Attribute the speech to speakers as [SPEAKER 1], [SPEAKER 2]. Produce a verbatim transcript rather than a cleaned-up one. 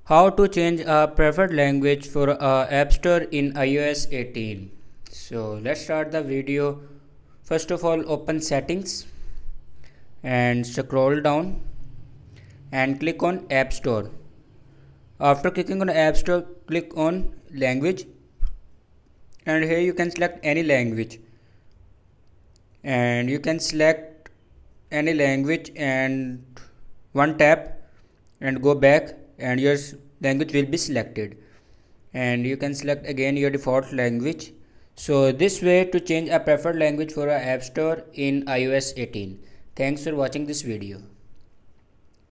[SPEAKER 1] How to change a preferred language for a App Store in i O S eighteen. So let's start the video. First of all, open settings and scroll down and click on App Store. After clicking on App Store, click on language, and here you can select any language, and you can select any language and one tap and go back, and your language will be selected, and you can select again your default language. So this way to change a preferred language for a app store in i O S eighteen. Thanks for watching this video.